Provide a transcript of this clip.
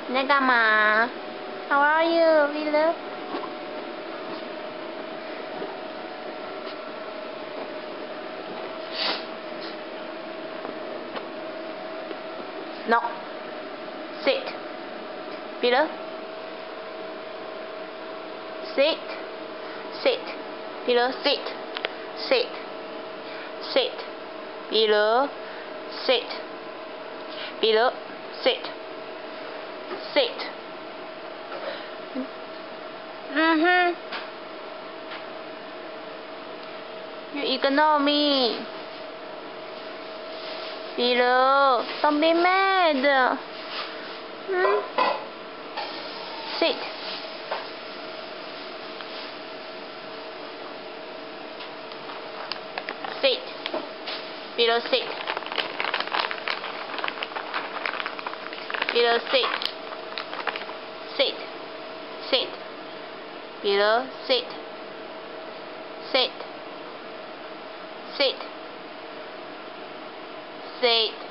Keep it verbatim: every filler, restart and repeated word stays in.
你在干嘛 ？How are you, Villa? No. Sit. Villa. Sit. Sit. Villa, sit. Sit. Sit. Villa. Sit. Villa. Sit. Sit. Mm-hmm. You ignore me. Villa, don't be mad. Hmm? Sit. Sit. Villa, sit. Villa, sit. Sit. Sit. Villa, sit. Sit. Sit. Sit.